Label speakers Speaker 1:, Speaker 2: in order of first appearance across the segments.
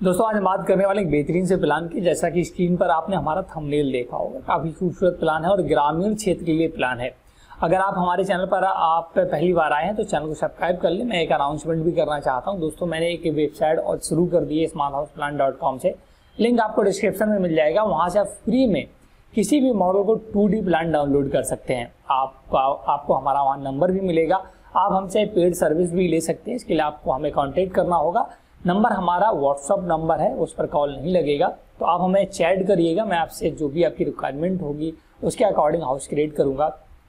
Speaker 1: दोस्तों आज हम बात करने वाले एक बेहतरीन से प्लान की। जैसा कि स्क्रीन पर आपने हमारा थंबनेल देखा होगा, काफ़ी खूबसूरत प्लान है और ग्रामीण क्षेत्र के लिए प्लान है। अगर आप हमारे चैनल पर आप पहली बार आए हैं तो चैनल को सब्सक्राइब कर लें। मैं एक अनाउंसमेंट भी करना चाहता हूं दोस्तों, मैंने एक वेबसाइट और शुरू कर दी है smarthouseplan.com से। लिंक आपको डिस्क्रिप्शन में मिल जाएगा। वहां से आप फ्री में किसी भी मॉडल को 2D प्लान डाउनलोड कर सकते हैं। आपको हमारा वहाँ नंबर भी मिलेगा। आप हमसे पेड सर्विस भी ले सकते हैं। इसके लिए आपको हमें कॉन्टेक्ट करना होगा। नंबर हमारा व्हाट्सअप नंबर है, उस पर कॉल नहीं लगेगा, तो आप हमें चैट करिएगा। मैं आपसे जो भी आपकी रिक्वायरमेंट होगी उसके अकॉर्डिंग हाउस क्रिएट करूंगा,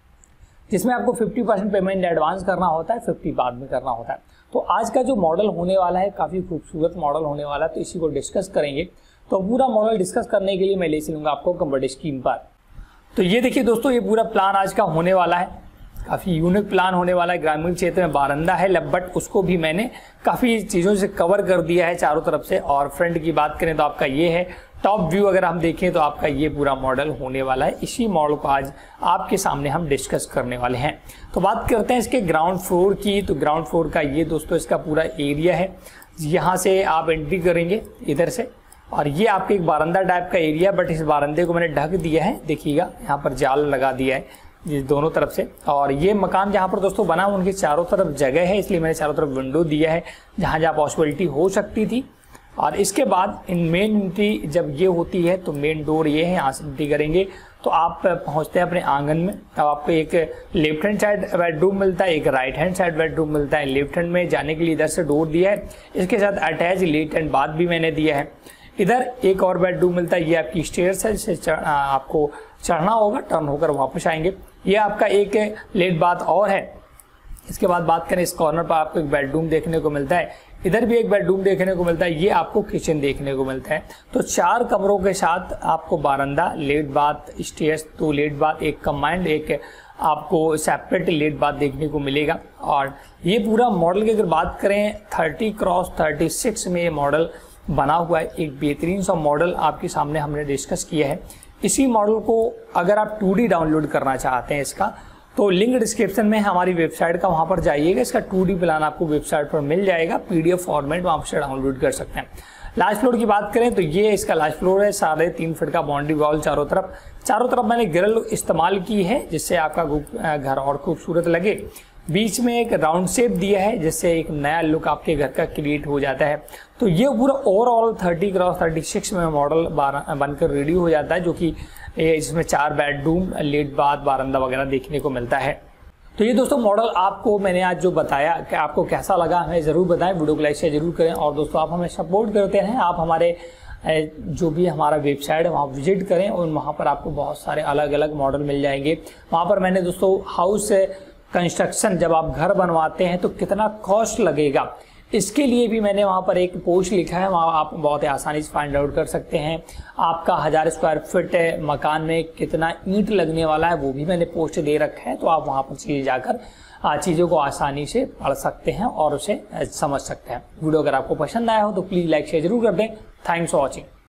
Speaker 1: जिसमें आपको 50% पेमेंट एडवांस करना होता है, 50 बाद में करना होता है। तो आज का जो मॉडल होने वाला है काफ़ी खूबसूरत मॉडल होने वाला है, तो इसी को डिस्कस करेंगे। तो पूरा मॉडल डिस्कस करने के लिए मैं ले चलूँगा आपको कंप्यूटर स्क्रीन पर। तो ये देखिए दोस्तों, ये पूरा प्लान आज का होने वाला है। काफ़ी यूनिक प्लान होने वाला है। ग्रामीण क्षेत्र में बारंदा है, बट उसको भी मैंने काफ़ी चीज़ों से कवर कर दिया है चारों तरफ से। और फ्रंट की बात करें तो आपका ये है टॉप व्यू। अगर हम देखें तो आपका ये पूरा मॉडल होने वाला है। इसी मॉडल को आज आपके सामने हम डिस्कस करने वाले हैं। तो बात करते हैं इसके ग्राउंड फ्लोर की। तो ग्राउंड फ्लोर का ये दोस्तों इसका पूरा एरिया है। यहाँ से आप एंट्री करेंगे इधर से, और ये आपके एक बारंदा टाइप का एरिया, बट इस बारंदे को मैंने ढक दिया है। देखिएगा यहाँ पर जाल लगा दिया है ये दोनों तरफ से। और ये मकान जहाँ पर दोस्तों बना उनके चारों तरफ जगह है, इसलिए मैंने चारों तरफ विंडो दिया है जहाँ जहाँ पॉसिबिलिटी हो सकती थी। और इसके बाद इन मेन एंट्री जब ये होती है तो मेन डोर ये है, यहाँ से एंट्री करेंगे तो आप पहुँचते हैं अपने आंगन में। अब आपको एक लेफ्ट हैंड साइड बेडरूम मिलता है, एक राइट हैंड साइड बेडरूम मिलता है। लेफ्ट हैंड में जाने के लिए इधर से डोर दिया है, इसके साथ अटैच लेट एंड बाथ भी मैंने दिया है। इधर एक और बेडरूम मिलता है, ये आपकी स्टेयर्स है, जिससे आपको चढ़ना होगा, टर्न होकर वापस आएंगे। ये आपका एक लेट बाथ और है। इसके बाद बात करें, इस कॉर्नर पर आपको एक बेडरूम देखने को मिलता है, इधर भी एक बेडरूम देखने को मिलता है, ये आपको किचन देखने को मिलता है। तो 4 कमरों के साथ आपको बारंदा, लेट बाथ, स्टेयर्स, 2 लेट बाथ, एक कंबाइंड, एक आपको सेपरेट लेट बाथ देखने को मिलेगा। और ये पूरा मॉडल की अगर बात करें 30x36 में ये मॉडल बना हुआ है। एक बेहतरीन सा मॉडल आपके सामने हमने डिस्कस किया है। इसी मॉडल को अगर आप 2D डाउनलोड करना चाहते हैं इसका, तो लिंक डिस्क्रिप्शन में हमारी वेबसाइट का, वहाँ पर जाइएगा। इसका 2D प्लान आपको वेबसाइट पर मिल जाएगा, PDF फॉर्मेट, वहाँ से डाउनलोड कर सकते हैं। लास्ट फ्लोर की बात करें तो ये इसका लास्ट फ्लोर है। 3.5 फीट का बाउंड्री वॉल चारों तरफ मैंने ग्रिल इस्तेमाल की है, जिससे आपका घर और खूबसूरत लगे। बीच में एक राउंड शेप दिया है, जिससे एक नया लुक आपके घर का क्रिएट हो जाता है। तो ये पूरा ओवरऑल 30x36 में मॉडल बनकर रेडी हो जाता है, जो कि इसमें 4 बेडरूम, लेट बाथ, बारंदा वगैरह देखने को मिलता है। तो ये दोस्तों मॉडल आपको मैंने आज जो बताया कि आपको कैसा लगा हमें ज़रूर बताएं। वीडियो को लाइक शेयर जरूर करें। और दोस्तों आप हमें सपोर्ट करते हैं, आप हमारे जो भी हमारा वेबसाइट है वहाँ विजिट करें, और वहाँ पर आपको बहुत सारे अलग अलग मॉडल मिल जाएंगे। वहाँ पर मैंने दोस्तों हाउस कंस्ट्रक्शन, जब आप घर बनवाते हैं तो कितना कॉस्ट लगेगा, इसके लिए भी मैंने वहाँ पर एक पोस्ट लिखा है। वहाँ आप बहुत ही आसानी से फाइंड आउट कर सकते हैं। आपका 1000 स्क्वायर फीट मकान में कितना ईंट लगने वाला है, वो भी मैंने पोस्ट दे रखा है। तो आप वहाँ पर जाकर चीज़ों को आसानी से पढ़ सकते हैं और उसे समझ सकते हैं। वीडियो अगर आपको पसंद आया हो तो प्लीज़ लाइक शेयर जरूर कर दें। Thanks for watching.